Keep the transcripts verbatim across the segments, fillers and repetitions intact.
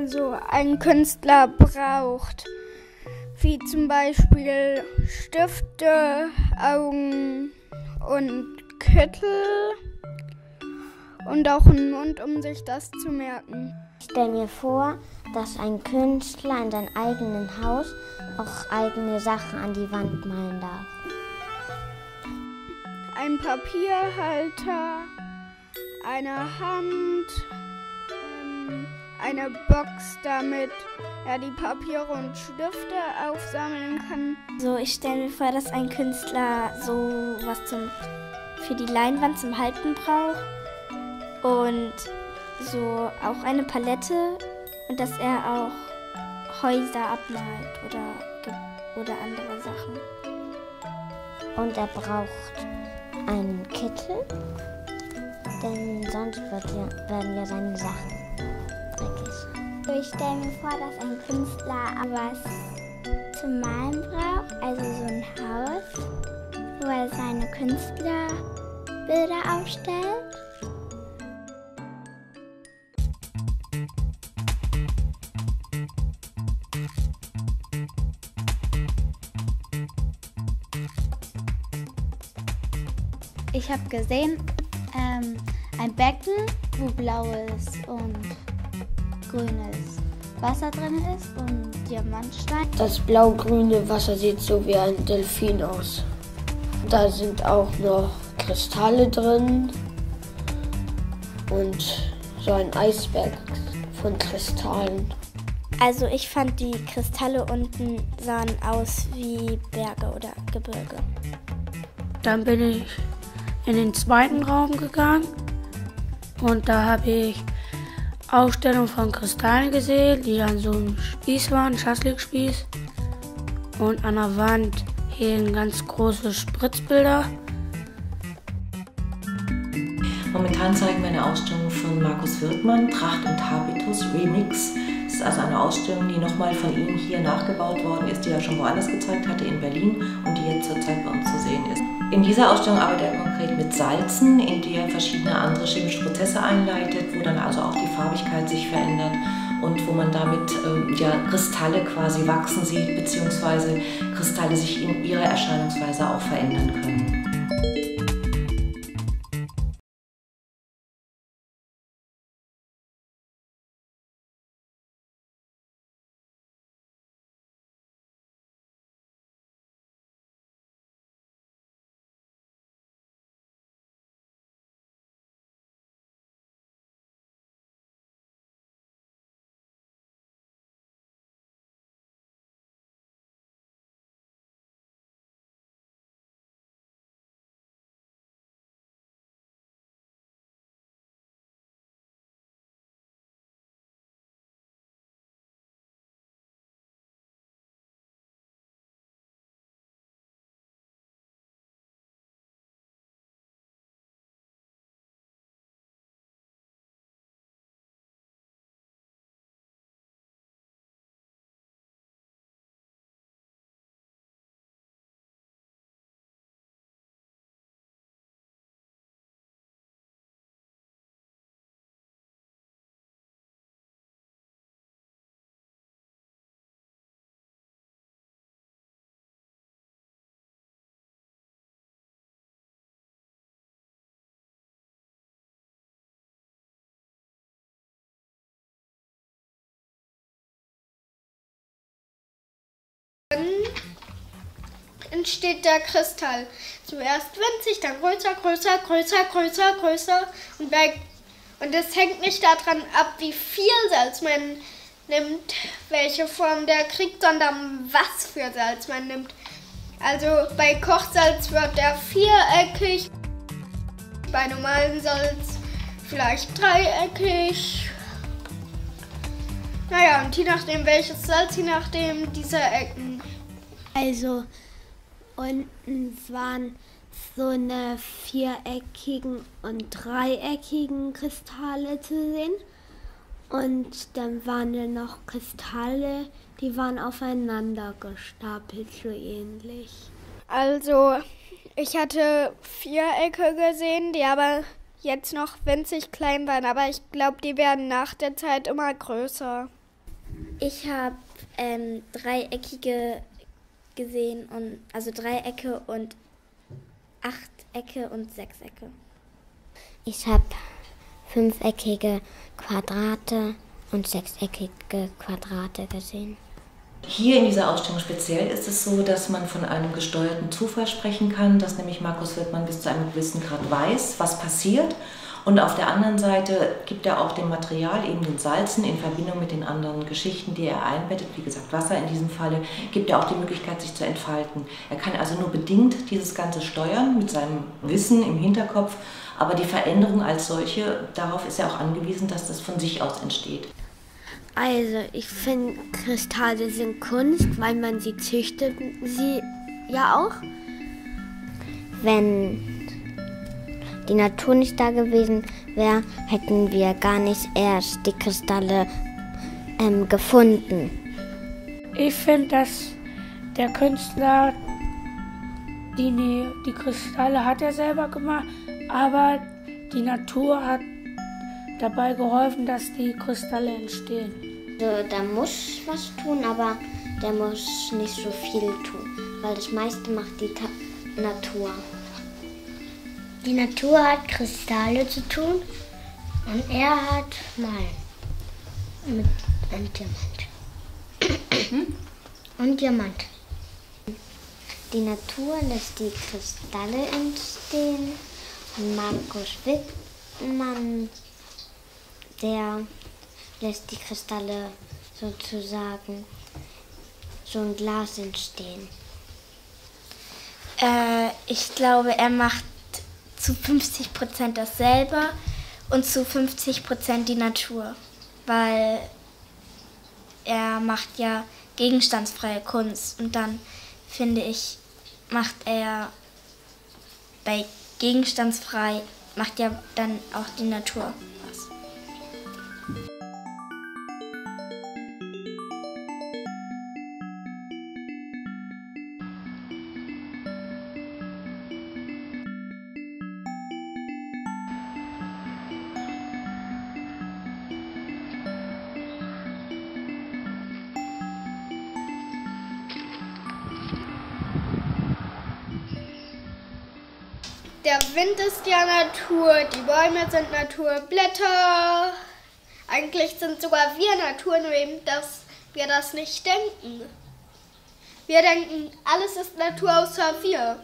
also ein Künstler braucht, wie zum Beispiel Stifte, Augen und Kittel und auch einen Mund, um sich das zu merken. Ich stelle mir vor, dass ein Künstler in seinem eigenen Haus auch eigene Sachen an die Wand malen darf. Ein Papierhalter, eine Hand, ähm, eine Box, damit er die Papiere und Stifte aufsammeln kann. So, ich stelle mir vor, dass ein Künstler so was zum, für die Leinwand zum Halten braucht und so auch eine Palette und dass er auch Häuser abmalt oder, oder andere Sachen. Und er braucht einen Kittel, denn sonst wird ja, werden ja seine Sachen dreckig. Ich stelle mir vor, dass ein Künstler was zum Malen braucht, also so ein Haus, wo er seine Künstlerbilder aufstellt. Ich habe gesehen, ähm, ein Becken, wo blaues und grünes Wasser drin ist und Diamantstein. Das blau-grüne Wasser sieht so wie ein Delfin aus. Da sind auch noch Kristalle drin und so ein Eisberg von Kristallen. Also ich fand, die Kristalle unten sahen aus wie Berge oder Gebirge. Dann bin ich in den zweiten Raum gegangen und da habe ich Ausstellung von Kristallen gesehen, die an so einem Spieß waren, Schaschlik-Spieß. Und an der Wand hingen ganz große Spritzbilder. Momentan zeigen wir eine Ausstellung von Markus Wirthmann, Tracht und Habitus Remix. Das ist also eine Ausstellung, die nochmal von ihm hier nachgebaut worden ist, die er schon woanders gezeigt hatte, in Berlin, und die jetzt zurzeit bei uns zu sehen ist. In dieser Ausstellung arbeitet er konkret mit Salzen, in die er verschiedene andere chemische Prozesse einleitet, wo dann also auch die Farbigkeit sich verändert und wo man damit ähm, ja, Kristalle quasi wachsen sieht, beziehungsweise Kristalle sich in ihrer Erscheinungsweise auch verändern können. Entsteht der Kristall. Zuerst winzig, dann größer, größer, größer, größer, größer. Und, bei, und es hängt nicht daran ab, wie viel Salz man nimmt, welche Form der kriegt, sondern was für Salz man nimmt. Also bei Kochsalz wird der viereckig, bei normalem Salz vielleicht dreieckig. Naja, und je nachdem welches Salz, je nachdem dieser Ecken. Also unten waren so eine viereckigen und dreieckigen Kristalle zu sehen. Und dann waren da noch Kristalle, die waren aufeinander gestapelt, so ähnlich. Also ich hatte Vierecke gesehen, die aber jetzt noch winzig klein waren. Aber ich glaube, die werden nach der Zeit immer größer. Ich habe ähm, dreieckige gesehen, und, also Dreiecke und Achtecke und Sechsecke. Ich habe fünfeckige Quadrate und sechseckige Quadrate gesehen. Hier in dieser Ausstellung speziell ist es so, dass man von einem gesteuerten Zufall sprechen kann, dass nämlich Markus Wirtmann bis zu einem gewissen Grad weiß, was passiert. Und auf der anderen Seite gibt er auch dem Material, eben den Salzen, in Verbindung mit den anderen Geschichten, die er einbettet, wie gesagt Wasser in diesem Falle, gibt er auch die Möglichkeit, sich zu entfalten. Er kann also nur bedingt dieses Ganze steuern mit seinem Wissen im Hinterkopf, aber die Veränderung als solche, darauf ist er auch angewiesen, dass das von sich aus entsteht. Also ich finde, Kristalle sind Kunst, weil man sie züchtet, sie ja auch. Wenn die Natur nicht da gewesen wäre, hätten wir gar nicht erst die Kristalle ähm, gefunden. Ich finde, dass der Künstler, die, die Kristalle hat er selber gemacht, aber die Natur hat dabei geholfen, dass die Kristalle entstehen. Also, der muss was tun, aber der muss nicht so viel tun, weil das meiste macht die Ta- Natur. Die Natur hat Kristalle zu tun und er hat Malen mit einem Diamant. Und Diamant. Die Natur lässt die Kristalle entstehen. Markus Wirtmann, der lässt die Kristalle sozusagen so ein Glas entstehen. Äh, ich glaube, er macht zu fünfzig Prozent das selber und zu fünfzig Prozent die Natur, weil er macht ja gegenstandsfreie Kunst und dann, finde ich, macht er bei gegenstandsfrei, macht ja dann auch die Natur was. Der Wind ist ja Natur, die Bäume sind Natur, Blätter. Eigentlich sind sogar wir Natur, nur eben, dass wir das nicht denken. Wir denken, alles ist Natur außer wir.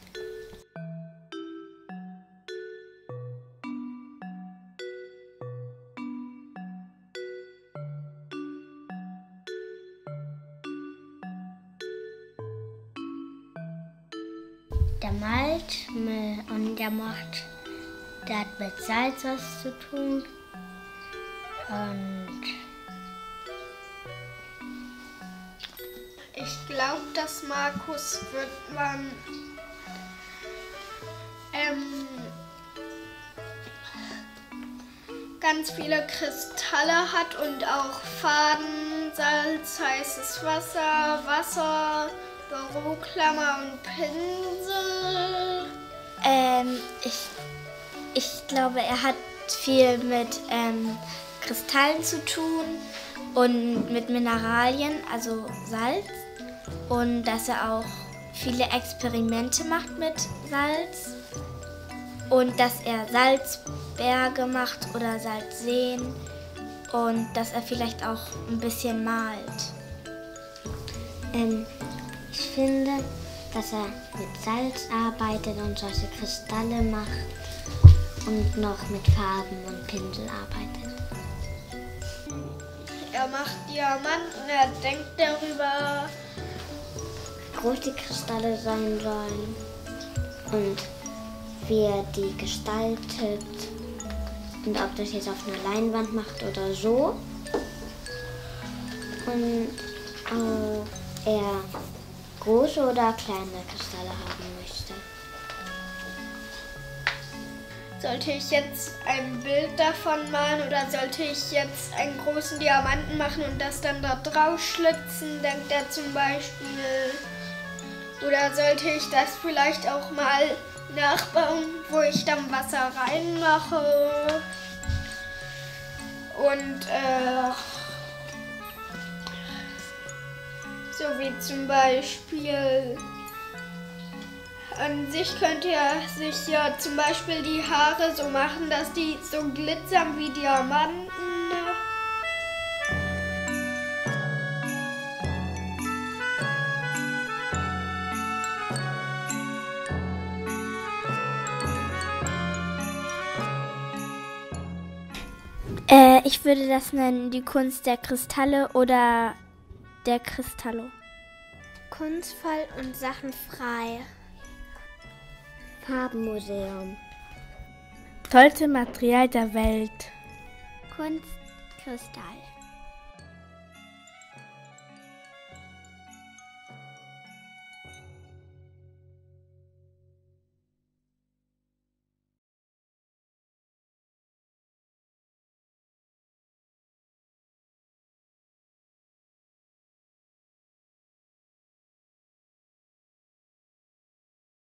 Der malt und der macht, der hat mit Salz was zu tun und Ich glaube, dass Markus Wirtmann ähm, ganz viele Kristalle hat und auch Faden, Salz, heißes Wasser, Wasser, Büroklammer und Pinsel. Ähm, ich, ich glaube, er hat viel mit ähm, Kristallen zu tun und mit Mineralien, also Salz. Und dass er auch viele Experimente macht mit Salz. Und dass er Salzberge macht oder Salzseen. Und dass er vielleicht auch ein bisschen malt. Ähm, ich finde, dass er mit Salz arbeitet und solche Kristalle macht und noch mit Farben und Pinsel arbeitet. Er macht Diamanten, er denkt darüber, Wie groß die Kristalle sein sollen und wie er die gestaltet und ob das jetzt auf einer Leinwand macht oder so. Und ob er große oder kleine Kristalle haben möchte. sollte ich jetzt ein Bild davon malen oder sollte ich jetzt einen großen Diamanten machen und das dann da drauf schlitzen, denkt er zum Beispiel. Oder sollte ich das vielleicht auch mal nachbauen, wo ich dann Wasser reinmache und äh, So wie zum Beispiel, an sich könnte er sich ja zum Beispiel die Haare so machen, dass die so glitzern wie Diamanten. Äh, ich würde das nennen, die Kunst der Kristalle oder der Cristallo. Kunstvoll und sachenfrei. Farbenmuseum. Tollste Material der Welt. Kunstkristall.